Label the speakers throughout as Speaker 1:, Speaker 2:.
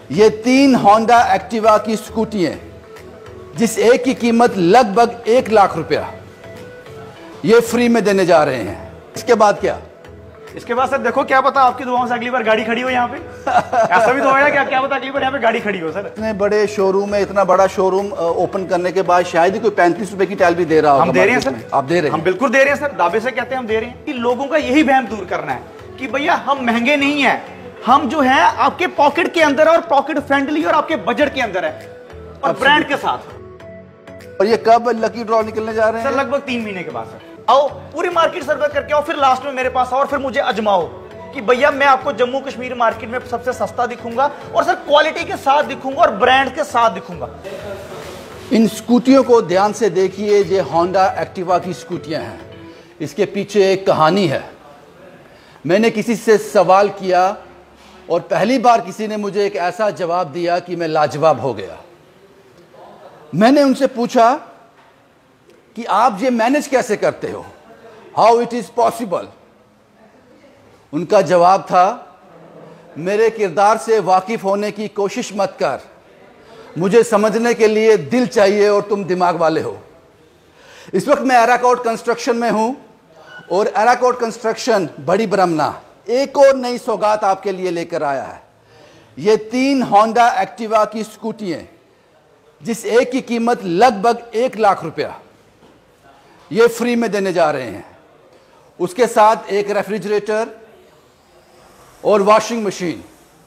Speaker 1: ये 3 Honda Activa की scooty हैं, जिस एक की कीमत लगभग 1 लाख रुपया, ये फ्री में देने जा रहे हैं। इसके बाद क्या?
Speaker 2: इसके बाद सर देखो, क्या पता आपकी दुआओं से अगली बार गाड़ी खड़ी हो यहाँ पे। ऐसा भी तो होगा क्या पता अगली बार यहाँ पे गाड़ी खड़ी हो सर।
Speaker 1: इतने बड़े शोरूम में, इतना बड़ा शोरूम ओपन करने के बाद शायद ही कोई 35 रुपए की टाइल भी दे रहा होगा।
Speaker 2: हम दे रहे हैं सर,
Speaker 1: आप दे रहे हैं?
Speaker 2: हम बिल्कुल दे रहे हैं सर, दावे से कहते हैं हम दे रहे हैं। कि लोगों का यही वहम दूर करना है कि भैया हम महंगे नहीं है, हम जो है आपके पॉकेट के अंदर और पॉकेट फ्रेंडली और आपके बजट के अंदर है और ब्रांड के साथ।
Speaker 1: और ये कब लकी ड्रॉ निकलने जा रहे हैं?
Speaker 2: सर लगभग 3 महीने के बाद सर। आओ पूरी मार्केट सर्वे करके आओ, फिर लास्ट में मेरे पास आओ और फिर मुझे अजमाओ कि भैया मैं आपको जम्मू कश्मीर मार्केट में सबसे सस्ता दिखूंगा और सर क्वालिटी के साथ दिखूंगा और ब्रांड के साथ दिखूंगा।
Speaker 1: इन स्कूटियों को ध्यान से देखिए, ये होंडा एक्टिवा की स्कूटियां हैं। इसके पीछे एक कहानी है। मैंने किसी से सवाल किया और पहली बार किसी ने मुझे एक ऐसा जवाब दिया कि मैं लाजवाब हो गया। मैंने उनसे पूछा कि आप ये मैनेज कैसे करते हो, हाउ इट इज पॉसिबल। उनका जवाब था, मेरे किरदार से वाकिफ होने की कोशिश मत कर, मुझे समझने के लिए दिल चाहिए और तुम दिमाग वाले हो। इस वक्त मैं एराकोट कंस्ट्रक्शन में हूं और एराकोट कंस्ट्रक्शन बड़ी ब्रह्मना एक और नई सौगात आपके लिए लेकर आया है। ये 3 होंडा एक्टिवा की स्कूटी हैं, जिस एक की कीमत लगभग 1 लाख रुपया, ये फ्री में देने जा रहे हैं। उसके साथ एक रेफ्रिजरेटर और वॉशिंग मशीन।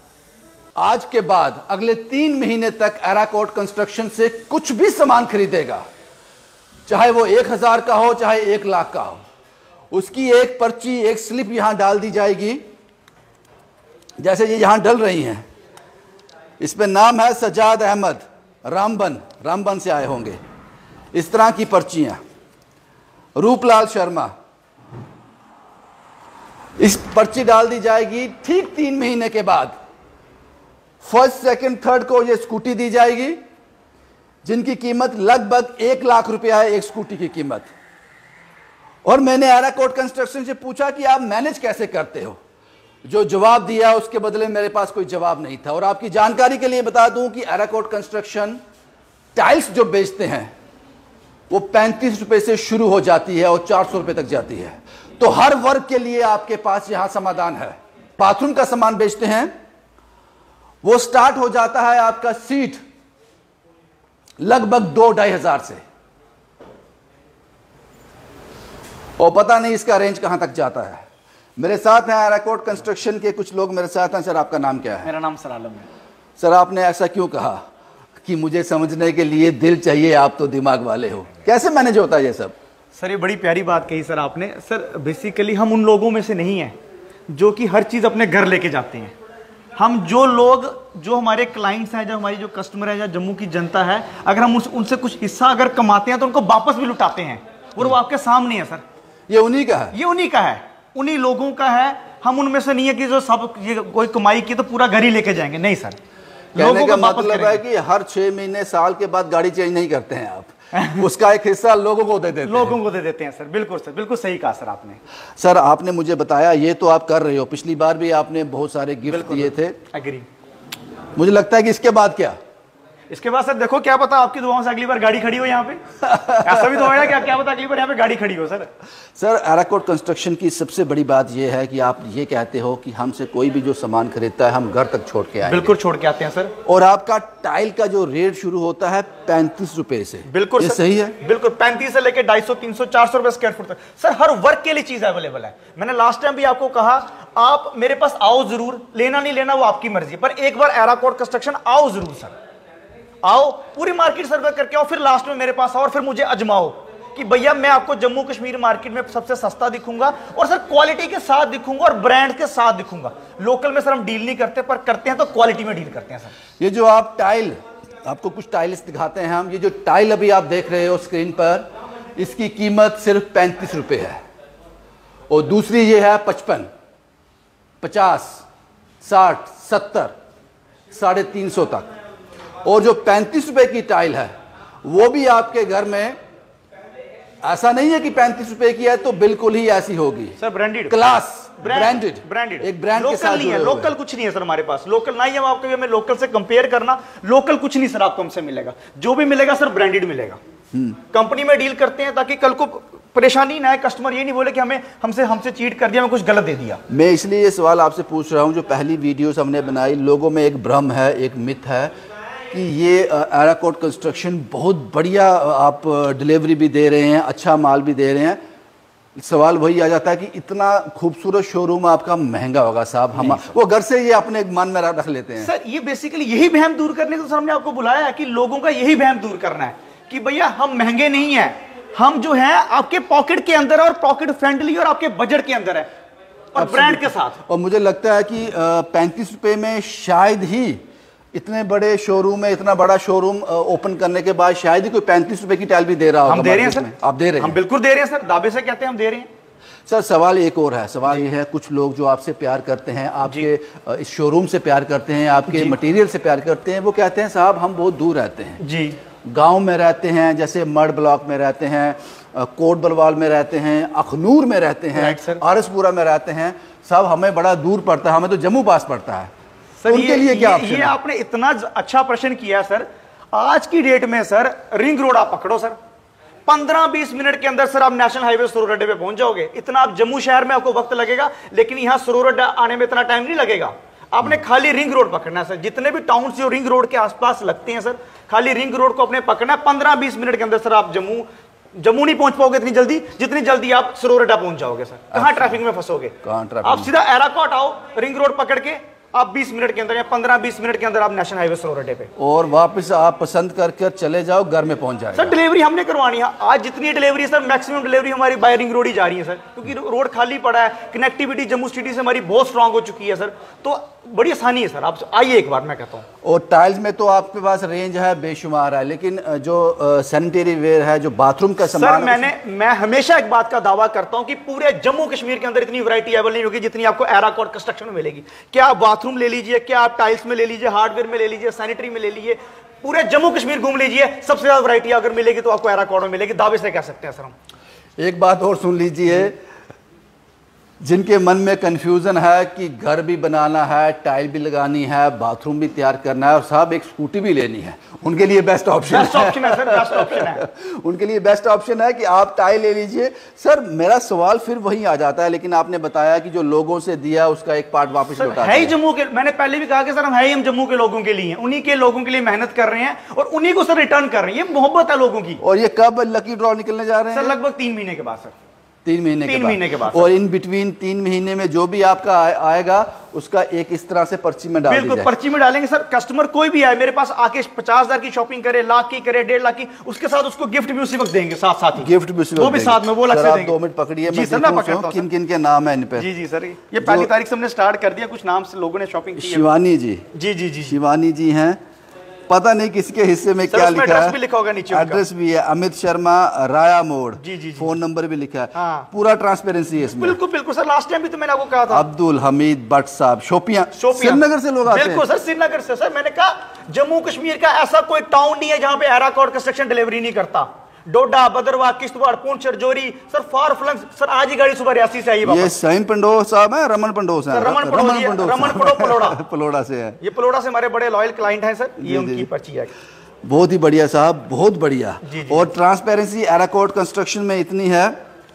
Speaker 1: आज के बाद अगले 3 महीने तक एराकोट कंस्ट्रक्शन से कुछ भी सामान खरीदेगा, चाहे वो 1000 का हो चाहे 1 लाख का हो, उसकी एक पर्ची, एक स्लिप यहां डाल दी जाएगी, जैसे ये यहां डल रही हैं। इस पे नाम है सजाद अहमद, रामबन से आए होंगे। इस तरह की पर्चियां। रूपलाल शर्मा, इस पर्ची डाल दी जाएगी। ठीक 3 महीने के बाद फर्स्ट, सेकंड, थर्ड को ये स्कूटी दी जाएगी, जिनकी कीमत लगभग 1 लाख रुपया है एक स्कूटी की कीमत। और मैंने एराकोट कंस्ट्रक्शन से पूछा कि आप मैनेज कैसे करते हो। जो जवाब दिया उसके बदले मेरे पास कोई जवाब नहीं था। और आपकी जानकारी के लिए बता दूं कि एराकोट कंस्ट्रक्शन टाइल्स जो बेचते हैं वो 35 रुपए से शुरू हो जाती है और 400 रुपए तक जाती है। तो हर वर्ग के लिए आपके पास यहां समाधान है। बाथरूम का सामान बेचते हैं, वो स्टार्ट हो जाता है आपका सीट लगभग 2-2.5 हजार से, और पता नहीं इसका रेंज कहां तक जाता है। मेरे साथ हैं एराकोट कंस्ट्रक्शन के कुछ लोग मेरे साथ हैं। सर आपका नाम क्या है?
Speaker 2: मेरा नाम सर आलम है।
Speaker 1: सर आपने ऐसा क्यों कहा कि मुझे समझने के लिए दिल चाहिए, आप तो दिमाग वाले हो? कैसे मैनेज होता है ये सब?
Speaker 2: सर ये बड़ी प्यारी बात कही सर आपने। सर बेसिकली हम उन लोगों में से नहीं हैं जो कि हर चीज़ अपने घर लेके जाते हैं। हम जो लोग, जो हमारे क्लाइंट्स हैं, जो हमारी जो कस्टमर है, जो जम्मू की जनता है, अगर हम उनसे कुछ हिस्सा अगर कमाते हैं तो उनको वापस भी लुटाते हैं, और वो आपके सामने है सर।
Speaker 1: ये उन्हीं का है,
Speaker 2: ये उन्हीं का है, उन्हीं लोगों का है। हम उनमें से नहीं है कि जो सब ये कोई कमाई की तो पूरा घर ही लेके जाएंगे, नहीं सर।
Speaker 1: कहने का मतलब है कि हर 6 महीने, साल के बाद गाड़ी चेंज नहीं करते हैं आप, उसका एक हिस्सा लोगों को दे देते हैं।
Speaker 2: लोगों को दे देते हैं सर, बिल्कुल सर, बिल्कुल सही कहा सर आपने।
Speaker 1: सर आपने मुझे बताया ये तो आप कर रहे हो, पिछली बार भी आपने बहुत सारे गिफ्ट दिए थे।
Speaker 2: एग्री।
Speaker 1: मुझे लगता है कि इसके बाद क्या?
Speaker 2: इसके बाद सर देखो, क्या पता आपकी दुआओं से अगली बार गाड़ी खड़ी हो यहाँ पे। ऐसा भी तो होगा क्या पता अगली बार यहाँ पे गाड़ी खड़ी हो सर।
Speaker 1: सर एराकोट कंस्ट्रक्शन की सबसे बड़ी बात यह है कि आप ये कहते हो कि हमसे कोई भी जो सामान खरीदता है हम घर तक छोड़ के आए।
Speaker 2: बिल्कुल छोड़ के आते हैं सर।
Speaker 1: और आपका टाइल का जो रेट शुरू होता है 35 रुपए से।
Speaker 2: बिल्कुल
Speaker 1: ये सही है?
Speaker 2: बिल्कुल 35 से लेकर 250, 300, 400 रुपए स्क्वायर फुट तक सर हर वर्ग के लिए चीज अवेलेबल है। मैंने लास्ट टाइम भी आपको कहा, आप मेरे पास आओ जरूर, लेना नहीं लेना वो आपकी मर्जी, पर एक बार एराकोट कंस्ट्रक्शन आओ जरूर सर। आओ पूरी मार्केट सर्वे करके आओ, फिर लास्ट में मेरे पास आओ और फिर मुझे अजमाओ कि भैया मैं आपको जम्मू कश्मीर मार्केट में सबसे सस्ता दिखूंगा और सर क्वालिटी के साथ दिखूंगा और ब्रांड के साथ दिखूंगा। लोकल में सर हम डील नहीं करते, पर करते हैं तो क्वालिटी में डील करते हैं सर।
Speaker 1: ये जो आप टाइल, आपको कुछ टाइल्स दिखाते हैं हम। ये जो टाइल अभी आप देख रहे हो स्क्रीन पर, इसकी कीमत सिर्फ 35 रुपए है। और दूसरी ये है 55, 50, 60, 70, 350 तक। और जो 35 रुपए की टाइल है वो भी आपके घर में, ऐसा नहीं है कि 35 रुपए की है तो बिल्कुल ही ऐसी होगी
Speaker 2: सर, ब्रांडेड
Speaker 1: क्लास,
Speaker 2: ब्रांडेड
Speaker 1: एक ब्रांड के साथ
Speaker 2: लोकल नहीं है, लोकल कुछ नहीं है सर हमारे पास, लोकल ना ही हम आपको हमें लोकल से कंपेयर करना, लोकल कुछ नहीं सर आपको हमसे मिलेगा, जो भी मिलेगा सर ब्रांडेड मिलेगा। कंपनी में डील करते हैं ताकि कल को परेशानी ना है, कस्टमर ये नहीं बोले कि हमें हमसे चीट कर दिया, हमें कुछ गलत दे दिया।
Speaker 1: मैं इसलिए ये सवाल आपसे पूछ रहा हूँ, जो पहली वीडियोस हमने बनाई, लोगों में एक भ्रम है, एक मिथ है कि ये एराकोट कंस्ट्रक्शन बहुत बढ़िया आप डिलीवरी भी दे रहे हैं, अच्छा माल भी दे रहे हैं। सवाल वही आ जाता है कि इतना खूबसूरत शोरूम आपका महंगा होगा साहब, हम वो घर से ये अपने मन में रख लेते हैं।
Speaker 2: सर ये बेसिकली यही वहम दूर करने को सर हमने आपको बुलाया है कि लोगों का यही वहम दूर करना है कि भैया हम महंगे नहीं है, हम जो है आपके पॉकेट के अंदर और पॉकेट फ्रेंडली और आपके बजट के अंदर है और ब्रांड के साथ।
Speaker 1: और मुझे लगता है कि 35 रुपए में शायद ही इतने बड़े शोरूम में, इतना बड़ा शोरूम ओपन करने के बाद शायद ही कोई 35 रुपए की टाइल भी दे रहा होगा।
Speaker 2: हम दे रहे हैं सर,
Speaker 1: आप दे रहे हैं?
Speaker 2: हम बिल्कुल दे रहे हैं सर, दावे से कहते हैं हम दे रहे हैं।
Speaker 1: सर सवाल एक और है, सवाल ये है, कुछ लोग जो आपसे प्यार करते हैं, आपके इस शोरूम से प्यार करते हैं, आपके मटेरियल से प्यार करते हैं, वो कहते हैं साहब हम बहुत दूर रहते हैं
Speaker 2: जी,
Speaker 1: गांव में रहते हैं, जैसे मड ब्लॉक में रहते हैं, कोट बलवाल में रहते हैं, अखनूर में रहते हैं, आरसपुरा में रहते हैं, साहब हमें बड़ा दूर पड़ता है, हमें तो जम्मू पास पड़ता है।
Speaker 2: सर उनके लिए क्या ये आपने इतना अच्छा प्रश्न किया सर। आज की डेट में सर रिंग रोड आप पकड़ो सर, 15-20 मिनट के अंदर सर आप नेशनल हाईवे सरोवर अड्डे पे पहुंच जाओगे। इतना आप जम्मू शहर में आपको वक्त लगेगा, लेकिन यहां सरोवर अड्डा आने में इतना टाइम नहीं लगेगा। आपने खाली रिंग रोड पकड़ना है सर, जितने भी टाउन जो रिंग रोड के आसपास लगते हैं सर, खाली रिंग रोड को अपने पकड़ना है। 15-20 मिनट के अंदर सर आप जम्मू नहीं पहुंच पाओगे इतनी जल्दी जितनी जल्दी आप सरोवर अड्डा पहुंच जाओगे सर। कहां ट्रैफिक में फंसोगे? आप सीधा एराकोट आओ, रिंग रोड पकड़ के आप 20 मिनट के अंदर या 15-20 मिनट के अंदर आप नेशनल हाईवे सरोवर अड्डे पे, और
Speaker 1: वापस आप पसंद करके चले जाओ, घर में पहुंच जाएगा।
Speaker 2: सर डिलीवरी हमने करवानी है। आज जितनी डिलीवरी है सर, मैक्सिमम डिलीवरी हमारी बाय रिंग रोड ही जा रही है सर, क्योंकि रोड खाली पड़ा है, कनेक्टिविटी जम्मू सिटी से हमारी बहुत स्ट्रांग हो चुकी है सर, तो बड़ी आसानी है सर। आप आइए एक बार, मैं कहता हूँ।
Speaker 1: और टाइल्स में तो आपके पास रेंज है बेशुमार है, लेकिन जो सैनिटरी वेयर है, जो बाथरूम का सामान,
Speaker 2: सर मैं हमेशा एक बात का दावा करता हूं कि पूरे जम्मू कश्मीर के अंदर इतनी वैरायटी अवेलेबल नहीं होगी जितनी आपको एराकोट कंस्ट्रक्शन में मिलेगी। क्या आप बाथरूम ले लीजिए, क्या आप टाइल्स में ले लीजिए, हार्डवेयर में ले लीजिए, सैनिटरी में ले लीजिए, पूरे जम्मू कश्मीर घूम लीजिए, सबसे ज्यादा वैरायटी अगर मिलेगी तो आपको एराकोट में मिलेगी, दावे से कह सकते हैं सर हम।
Speaker 1: एक बात और सुन लीजिए, जिनके मन में कंफ्यूजन है कि घर भी बनाना है, टाइल भी लगानी है, बाथरूम भी तैयार करना है और साहब एक स्कूटी भी लेनी है, उनके लिए बेस्ट ऑप्शन है
Speaker 2: सर, बेस्ट ऑप्शन है
Speaker 1: उनके लिए बेस्ट ऑप्शन है कि आप टाइल ले लीजिए। सर मेरा सवाल फिर वही आ जाता है, लेकिन आपने बताया कि जो लोगों से दिया उसका एक पार्ट वापस लौटा
Speaker 2: है ही जम्मू के। मैंने पहले भी कहा कि सर हम जम्मू के लोगों के लिए, उन्हीं के लोगों के लिए मेहनत कर रहे हैं और उन्हीं को सर रिटर्न कर रहे हैं। ये मोहब्बत है लोगों की।
Speaker 1: और ये कब लकी ड्रॉ निकलने जा रहे हैं?
Speaker 2: सर लगभग 3 महीने के बाद सर,
Speaker 1: 3 महीने के बाद। और इन बिटवीन 3 महीने में जो भी आपका आएगा उसका एक इस तरह से पर्ची में डाल दीजिए।
Speaker 2: बिल्कुल पर्ची में डालेंगे सर। कस्टमर कोई भी आए मेरे पास आके 50,000 की शॉपिंग करे, लाख की करे, 1.5 लाख की, उसके साथ उसको गिफ्ट भी उसी वक्त देंगे, साथ ही
Speaker 1: गिफ्ट भी
Speaker 2: वो भी साथ में, वो अलग से देंगे।
Speaker 1: 2 मिनट पकड़िए,
Speaker 2: मैं देखूं
Speaker 1: किन किन के नाम है इन पे।
Speaker 2: जी सर, ये पहली तारीख से हमने स्टार्ट कर दिया, कुछ नाम से लोगों ने शॉपिंग की।
Speaker 1: शिवानी जी,
Speaker 2: जी
Speaker 1: शिवानी जी हैं, पता नहीं किसके हिस्से में क्या लिखा है,
Speaker 2: भी लिखा होगा नीचे,
Speaker 1: एड्रेस भी है, अमित शर्मा, राया मोड़,
Speaker 2: जी
Speaker 1: फोन नंबर भी लिखा है। पूरा ट्रांसपेरेंसी है इसमें।
Speaker 2: बिल्कुल सर, लास्ट टाइम भी तो मैंने आपको कहा था।
Speaker 1: अब्दुल हमीद भट्ट साहब, शोपियां, श्रीनगर से लोग आते हैं।
Speaker 2: बिल्कुल सर, श्रीनगर से। सर मैंने कहा जम्मू कश्मीर का ऐसा कोई टाउन नहीं है जहां पे एराकोट कंस्ट्रक्शन डिलीवरी नहीं करता। Doda, Bhaderwah, Kishtwar, Poonch, Rajouri, sir far flung. Sir आज ही गाड़ी सुबह रियासी से आई है।
Speaker 1: ये सईम पंडो साहब है, रमन पंडो साहब,
Speaker 2: रमन पंडो
Speaker 1: पलोड़ा से है।
Speaker 2: ये पलोड़ा से हमारे बड़े लॉयल क्लाइंट हैं सर, ये उनकी पर्ची है।
Speaker 1: बहुत ही बढ़िया साहब, बहुत बढ़िया। और ट्रांसपेरेंसी एराकोट कंस्ट्रक्शन में इतनी है,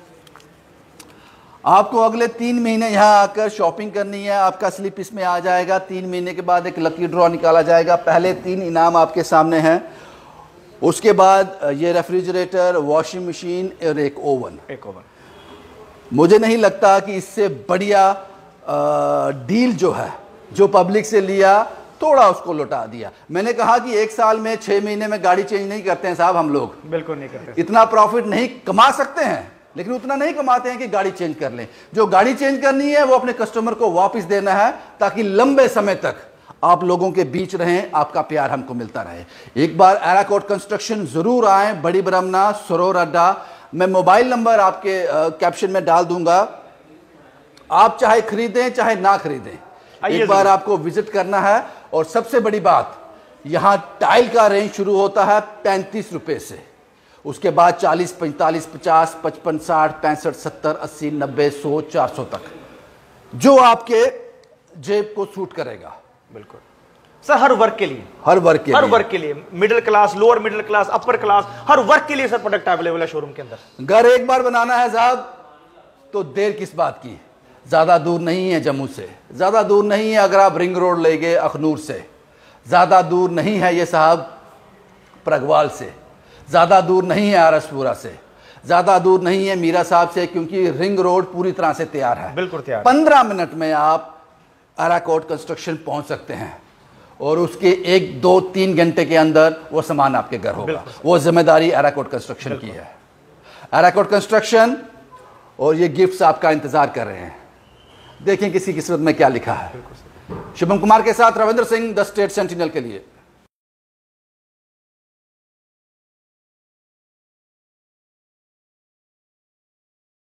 Speaker 1: आपको अगले 3 महीने यहाँ आकर शॉपिंग करनी है, आपका स्लिप इसमें आ जाएगा। 3 महीने के बाद एक लकी ड्रॉ निकाला जाएगा। पहले 3 इनाम आपके सामने हैं, उसके बाद ये रेफ्रिजरेटर, वॉशिंग मशीन और एक ओवन। मुझे नहीं लगता कि इससे बढ़िया डील जो है, जो पब्लिक से लिया थोड़ा उसको लौटा दिया। मैंने कहा कि 1 साल में 6 महीने में गाड़ी चेंज नहीं करते हैं साहब, हम लोग
Speaker 2: बिल्कुल नहीं करते।
Speaker 1: इतना प्रॉफिट नहीं कमा सकते हैं, लेकिन उतना नहीं कमाते हैं कि गाड़ी चेंज कर लें। जो गाड़ी चेंज करनी है वो अपने कस्टमर को वापस देना है, ताकि लंबे समय तक आप लोगों के बीच रहें, आपका प्यार हमको मिलता रहे। एक बार एराकोट कंस्ट्रक्शन जरूर आए, बड़ी ब्रह्मना, सरोवर अड्डा। मैं मोबाइल नंबर आपके कैप्शन में डाल दूंगा, आप चाहे खरीदें चाहे ना खरीदें, एक बार आपको विजिट करना है। और सबसे बड़ी बात, यहां टाइल का रेंज शुरू होता है 35 रुपए से, उसके बाद 40, 45, 50, 55, 60, 65, 70, 80, 90, 100, 400 तक। जो आपके जेब को सूट करेगा।
Speaker 2: बिल्कुल सर, हर वर्ग के लिए,
Speaker 1: हर वर्ग के लिए,
Speaker 2: middle class, lower middle class, upper class, हर वर्ग के लिए सर प्रोडक्ट अवेलेबल है शोरूम के अंदर।
Speaker 1: घर एक बार बनाना है साहब तो देर किस बात की। ज्यादा दूर नहीं है जम्मू से, ज्यादा दूर नहीं है अगर आप रिंग रोड ले गए अखनूर से, ज्यादा दूर नहीं है ये साहब प्रगवाल से, ज्यादा दूर नहीं है आरसपुरा से, ज्यादा दूर नहीं है मीरा साहब से, क्योंकि रिंग रोड पूरी तरह से तैयार है।
Speaker 2: बिल्कुल तैयार।
Speaker 1: 15 मिनट में आप एराकोट कंस्ट्रक्शन पहुंच सकते हैं और उसके 1, 2, 3 घंटे के अंदर वो सामान आपके घर होगा। वो जिम्मेदारी एराकोट कंस्ट्रक्शन की है। एराकोट कंस्ट्रक्शन और ये गिफ्ट्स आपका इंतजार कर रहे हैं। देखें किसी किस्मत में क्या लिखा है। शुभम कुमार के साथ Ravindra Singh, the State Sentinel के लिए।